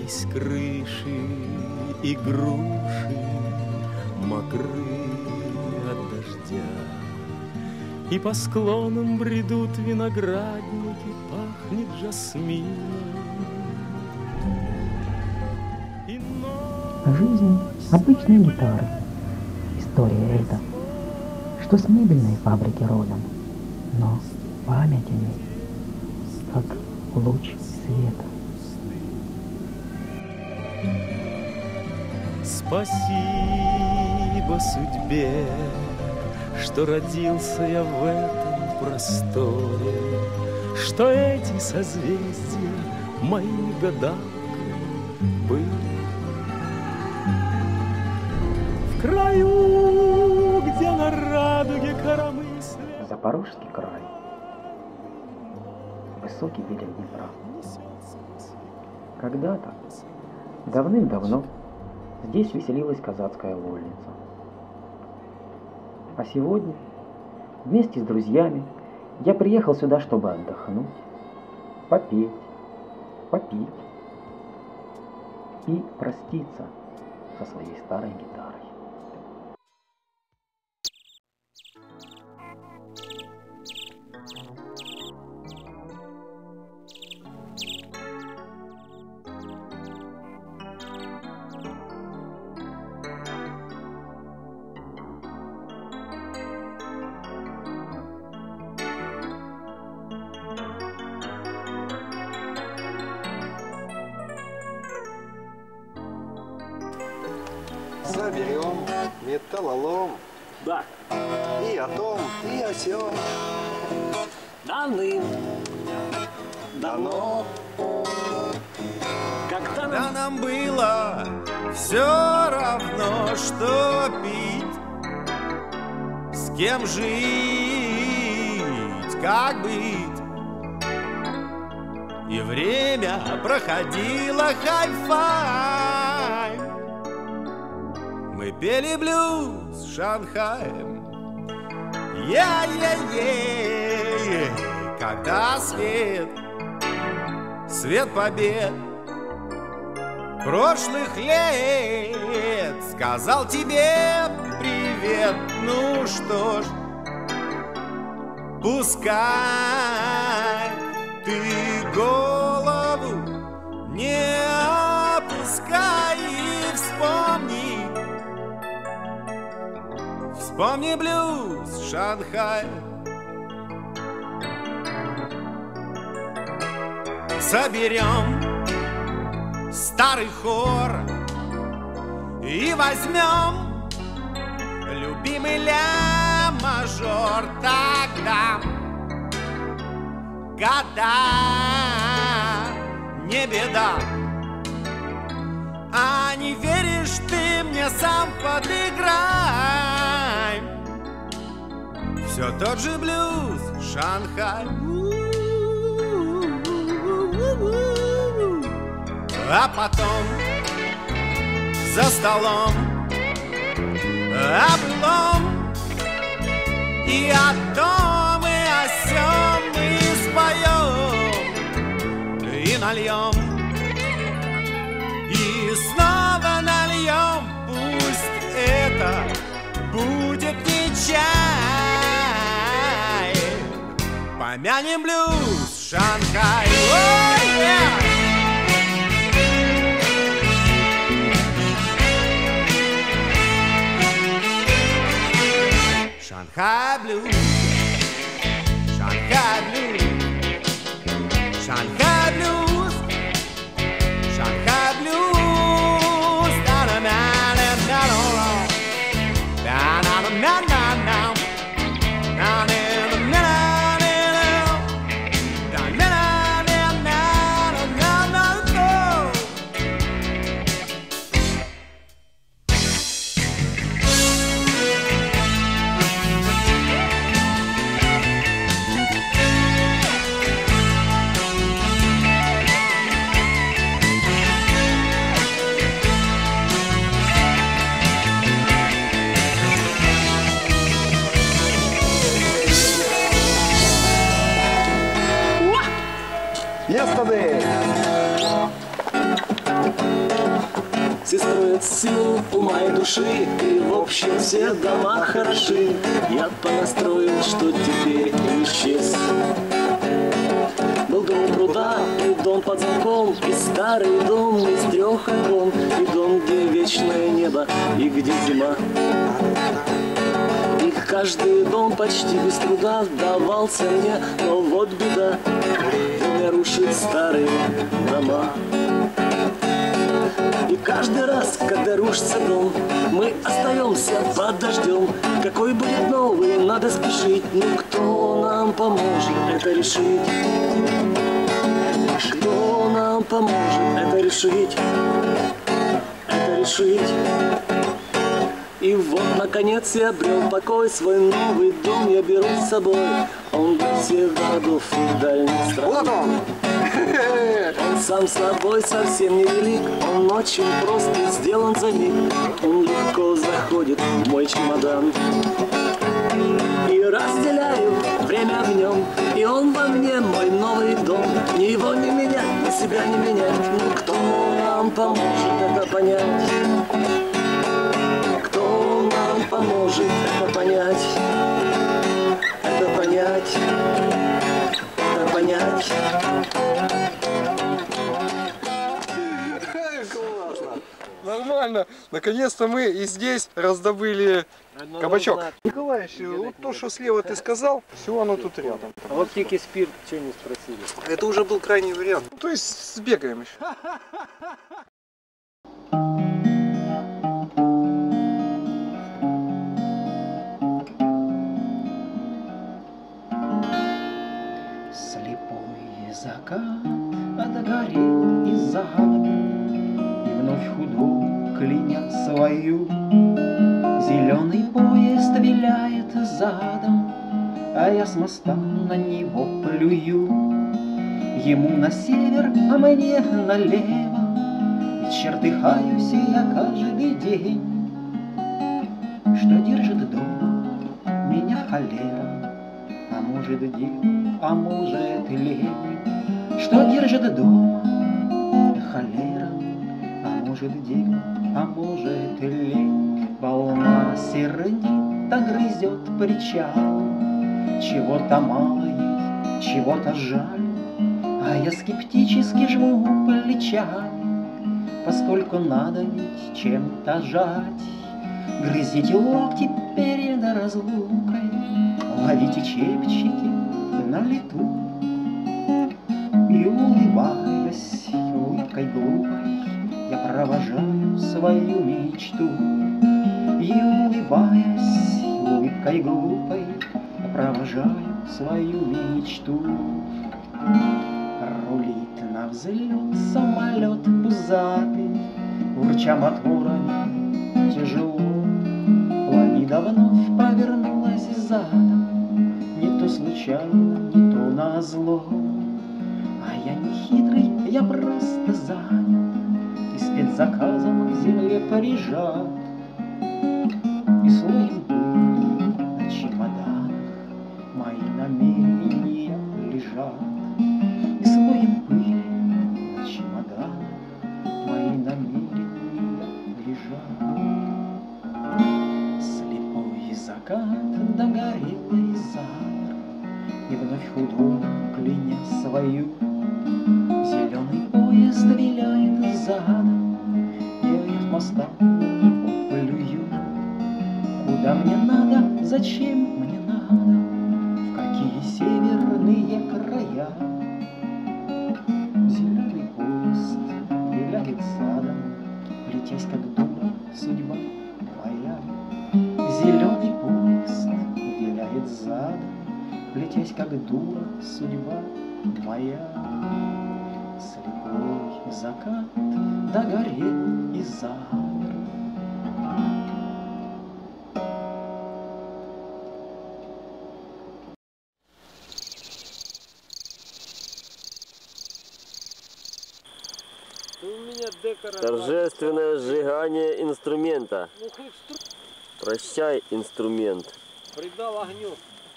Осыпались крыши и груши, мокрые от дождя, и по склонам бредут виноградники, пахнет жасмином. Жизнь обычной гитары. История эта, что с мебельной фабрики родом, но память о ней, как луч света. Спасибо судьбе, что родился я в этом просторе, что эти созвездия моими гадалками были. В краю, где на радуге коромысле. Запорожский край. Высокий берег Днепра. Когда-то, давным-давно, здесь веселилась казацкая вольница. А сегодня, вместе с друзьями, я приехал сюда, чтобы отдохнуть, попеть, попить и проститься со своей старой гитарой. Заберем металлолом. Да. И о том, и о сём. Давно. Когда нам было все равно, что пить, с кем жить, как быть. И время проходило хай-фай. Мы пели блюз Шанхаем. Я-я-я, когда свет побед прошлых лет сказал тебе привет. Ну что ж, пускай ты голову не опускай и вспомни блюз Шанхая. Соберем старый хор и возьмем любимый ля-мажор. Тогда года не беда. А не веришь ты мне, сам подыграй. Все тот же блюз Шанхай. А потом за столом о былом и о том, и о сём мы споем и нальем, и снова нальем. Пусть это будет не чай, помянем блюз Шанхай. Oh, yeah! Shanghai Blues, Shanghai Blues, Shanghai Blues, Shanghai Blues. Na na na na na na na na na na na. Yesterday. строят силу ума и души, и в общем все дома хороши. Я понастроил, что теперь исчез. Был дом у пруда, и дом под замком, и старый дом из 3 окон, и дом, где вечное небо, и где зима. И каждый дом почти без труда давался мне, но вот беда, время рушит старые дома. И каждый раз, когда рушится дом, мы остаемся под дождем. Какой будет новый, надо спешить. Ну кто нам поможет это решить? Кто нам поможет это решить? Это решить. И вот, наконец, я обрел покой, свой новый дом я беру с собой. Он для всех городов и дальних стран. Вот он! Он сам собой совсем не велик, он очень просто сделан за миг. Он легко заходит в мой чемодан. И разделяю время в нем, и он во мне мой новый дом. Ни его, ни меня, ни себя не менять. Ну кто нам поможет это понять? Кто нам поможет это понять? Это понять? Это понять? Классно! Нормально! Наконец-то мы и здесь раздобыли кабачок. Николаевич, вот то, что слева ты сказал, все оно тут рядом. А вот Кики Спирт, что не спросили? Это уже был крайний вариант. Ну, то есть сбегаем еще. Слепой закат отгорел и замер, и вновь худой клинят свою. Зеленый поезд виляет задом, а я с моста на него плюю. Ему на север, а мне налево, и чертыхаюсь я каждый день. Что держит дома меня холера, а может дело, а может лень. Что держит дома холера, а может дело, а может лень. Волна сердито грызет причал, чего-то мало ей, чего-то жаль, а я скептически жму плечами, поскольку надо ведь чем-то жать. Грызите локти перед разлукой, ловите чепчики на лету. И улыбаясь улыбкой глупой, я провожаю свою мечту. И улыбаясь улыбкой глупой, я провожаю свою мечту. Рулит на взлет самолет пузатый, урча моторами тяжело. Планида вновь повернулась задом, не то случайно, не то назло. А я не хитрый, я просто занят, и спецзаказом к земле прижат. И слоем пыли на чемоданах мои намерения лежат. И слоем пыли на чемоданах мои намерения лежат. Слепой закат догорел и замер, и вновь худой кляня свою. Зеленый поезд виляет задом, я от моста на него плюю. Куда мне надо, зачем мне надо, в какие северные края? Зеленый поезд виляет задом, летясь как дура судьба моя. Зеленый поезд виляет задом, летясь как дура судьба моя. Слепой закат догорел и замер. Торжественное сжигание инструмента. Прощай, инструмент. Придал огню.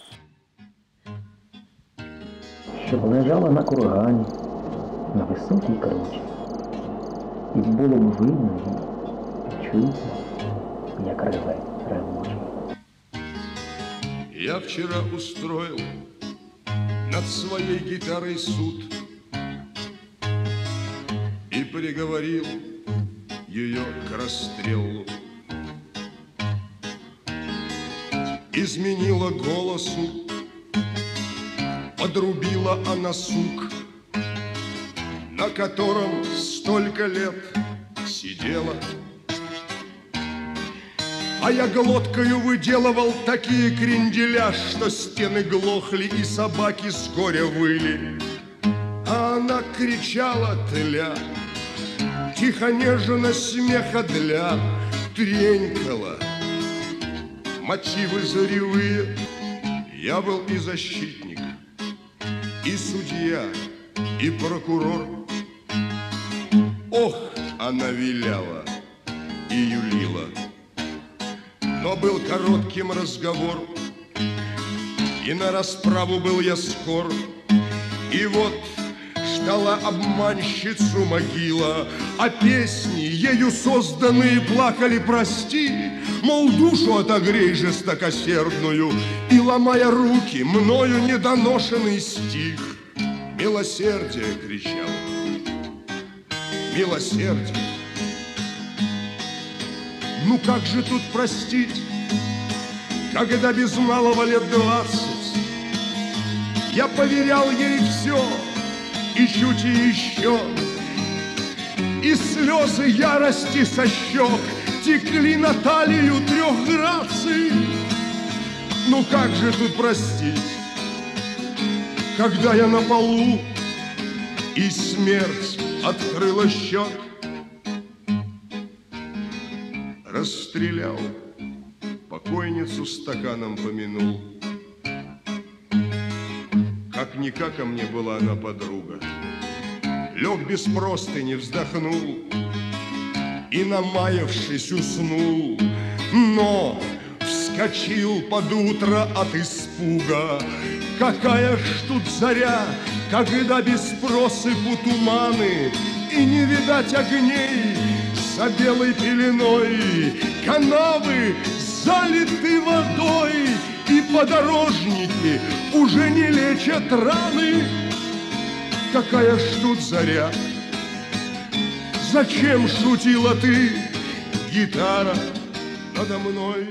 Щоб лежала на кургані, на високій кручі, і було б видно їй чудно, як реве ревучий. Я вчера устроил над своей гитарой суд и приговорил ее к расстрелу. Изменила голосу, подрубила она сук, на котором столько лет сидела. А я глоткою выделывал такие кренделя, что стены глохли и собаки с горя выли. А она кричала тля, тихо нежно смеха для, тренькала мотивы заревые. Я был и защитник, и судья, и прокурор. Ох, она виляла и юлила. Но был коротким разговор, и на расправу был я скор. И вот ждала обманщицу могила, а песни, ею созданные, плакали прости. Мол, душу отогрей жестокосердную, и, ломая руки, мною недоношенный стих, милосердие кричал, милосердие. Ну как же тут простить, когда без малого лет 20 я поверял ей все, и чуть и еще, и слезы ярости со щек текли на талию 3 граций. Ну как же тут простить, когда я на полу, и смерть открыла счет? Расстрелял, покойницу стаканом помянул. Как-никак ко мне была она подруга. Лег без простыни, вздохнул и, намаявшись, уснул. Но вскочил под утро от испуга. Какая ж тут заря, когда без просыпу туманы, и не видать огней за белой пеленой. Канавы залиты водой, и подорожники уже не лечат раны. Какая ж тут заря, зачем шутила ты, гитара, надо мной?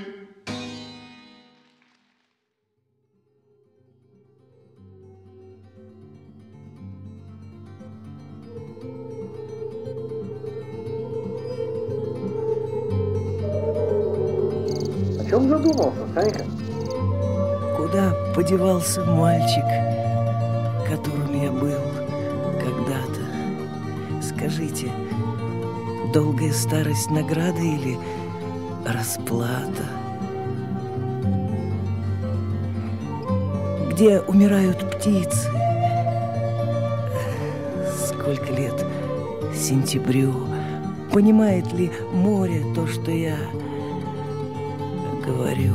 О чем задумался, Санька? Куда подевался мальчик, которым я был когда-то? Скажите, долгая старость награда или расплата? Где умирают птицы? Сколько лет сентябрю? Понимает ли море то, что я говорю?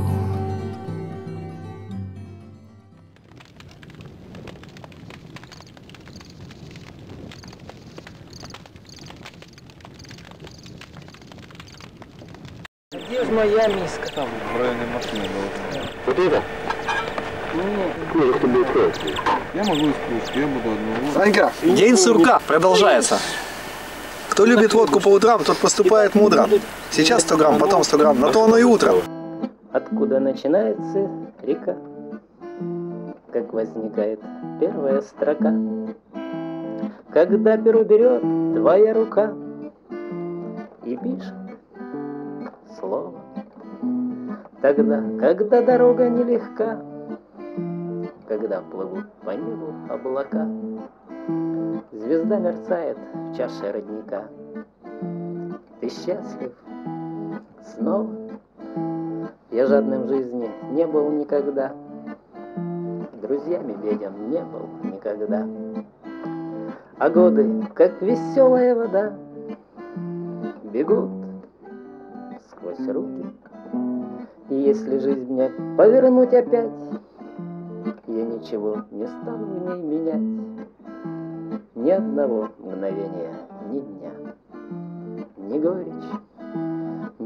Где же моя миска? Там в районе машины была. Вот это? Нет, кто будет ходить? Я могу из кружки, я буду одну. Санька, день сурка продолжается. Кто любит водку по утрам, тот поступает мудро. Сейчас 100 грамм, потом 100 грамм, на то оно и утро. Откуда начинается река, как возникает первая строка, когда перо берет твоя рука и пишет слово. Тогда, когда дорога нелегка, когда плывут по небу облака, звезда мерцает в чаше родника. Ты счастлив снова? Я жадным жизни не был никогда, друзьями беден не был никогда. А годы, как веселая вода, бегут сквозь руки. И если жизнь мне повернуть опять, я ничего не стану в ней менять. Ни одного мгновения, ни дня, ни горечь,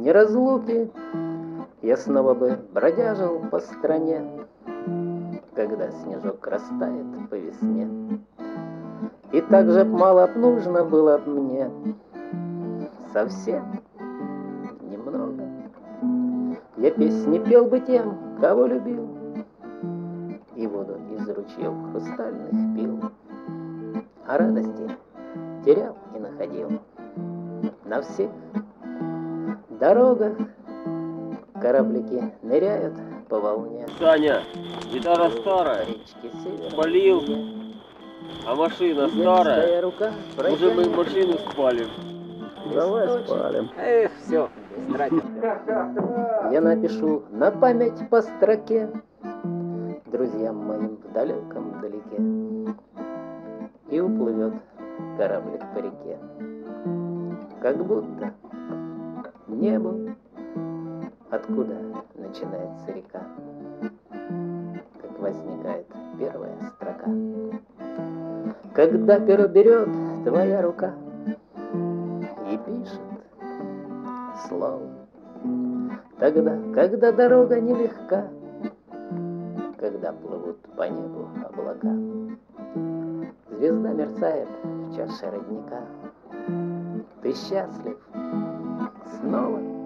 ни разлуки, я снова бы бродяжил по стране, когда снежок растает по весне. И так же мало б нужно было б мне, совсем немного. Я песни пел бы тем, кого любил, и воду из ручьев хрустальных пил, а радости терял и находил на всех дорогах. Кораблики ныряют по волне. Саня, гитара старая, полил, а машина старая. Рука, уже мы машину спалим. Давай спалим. Эх, все, я напишу на память по строке друзьям моим в далеком далеке. И уплывет кораблик по реке, как будто не был, откуда начинается река, как возникает первая строка. Когда перо берет твоя рука и пишет слово, тогда, когда дорога нелегка, когда плывут по небу облака, звезда мерцает в чаше родника, ты счастлив снова.